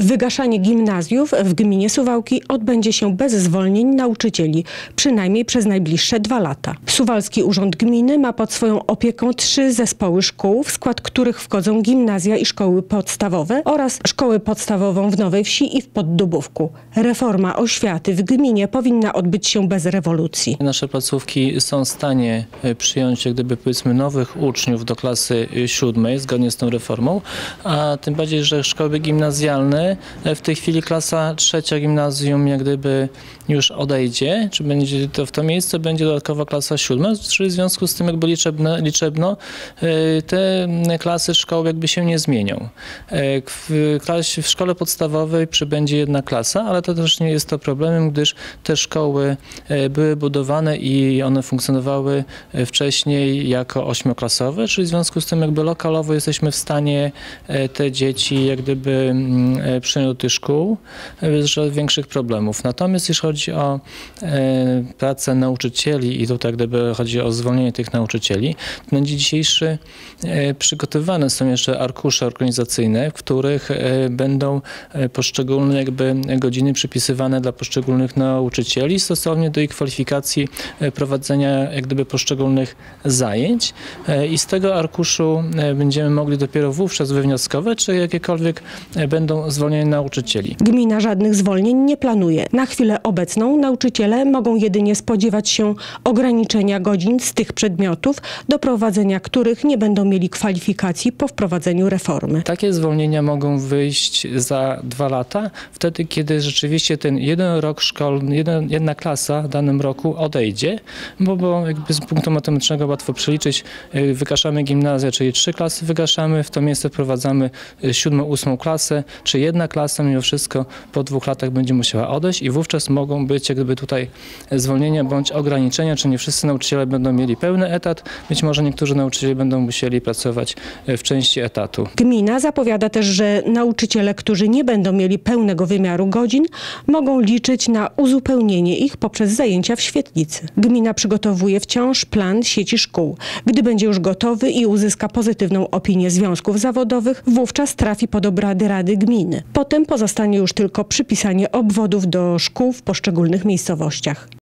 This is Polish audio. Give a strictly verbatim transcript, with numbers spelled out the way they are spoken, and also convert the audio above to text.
Wygaszanie gimnazjów w gminie Suwałki odbędzie się bez zwolnień nauczycieli, przynajmniej przez najbliższe dwa lata. Suwalski Urząd Gminy ma pod swoją opieką trzy zespoły szkół, w skład których wchodzą gimnazja i szkoły podstawowe oraz szkołę podstawową w Nowej Wsi i w Poddubówku. Reforma oświaty w gminie powinna odbyć się bez rewolucji. Nasze placówki są w stanie przyjąć jak gdyby powiedzmy nowych uczniów do klasy siódmej zgodnie z tą reformą, a tym bardziej, że szkoły gimnazjalne w tej chwili klasa trzecia gimnazjum jak gdyby już odejdzie, czy będzie to w to miejsce będzie dodatkowa klasa siódma, czyli w związku z tym jakby liczebno, liczebno te klasy szkoły jakby się nie zmienią. W, klasie, w szkole podstawowej przybędzie jedna klasa, ale to też nie jest to problemem, gdyż te szkoły były budowane i one funkcjonowały wcześniej jako ośmioklasowe, czyli w związku z tym jakby lokalowo jesteśmy w stanie te dzieci jak gdyby przyjąć do tych szkół bez większych problemów. Natomiast jeśli chodzi o pracę nauczycieli i tutaj jak gdyby chodzi o zwolnienie tych nauczycieli, to na dzień dzisiejszy przygotowywane są jeszcze arkusze organizacyjne, w których będą poszczególne jakby godziny przypisywane dla poszczególnych nauczycieli stosownie do ich kwalifikacji prowadzenia jak gdyby poszczególnych zajęć i z tego arkuszu będziemy mogli dopiero wówczas wywnioskować, czy jakiekolwiek będą zwolnienia nauczycieli. Gmina żadnych zwolnień nie planuje. Na chwilę obecną nauczyciele mogą jedynie spodziewać się ograniczenia godzin z tych przedmiotów, do prowadzenia których nie będą mieli kwalifikacji po wprowadzeniu reformy. Takie zwolnienia mogą wyjść za dwa lata, wtedy kiedy rzeczywiście ten jeden rok szkolny, jeden, jedna klasa w danym roku odejdzie, bo, bo jakby z punktu matematycznego łatwo przeliczyć, wygaszamy gimnazja, czyli trzy klasy wygaszamy, w to miejsce wprowadzamy siódmą, ósmą klasę, czy jedna klasa mimo wszystko po dwóch latach będzie musiała odejść i wówczas mogą być jakby tutaj zwolnienia bądź ograniczenia, czy nie wszyscy nauczyciele będą mieli pełny etat, być może niektórzy nauczyciele będą musieli pracować w części etatu. Gmina zapowiada też, że nauczyciele, którzy nie będą mieli pełnego wymiaru godzin, mogą liczyć na uzupełnienie ich poprzez zajęcia w świetlicy. Gmina przygotowuje wciąż plan sieci szkół. Gdy będzie już gotowy i uzyska pozytywną opinię związków zawodowych, wówczas trafi pod obrady Rady Gminy. Potem pozostanie już tylko przypisanie obwodów do szkół w poszczególnych miejscowościach.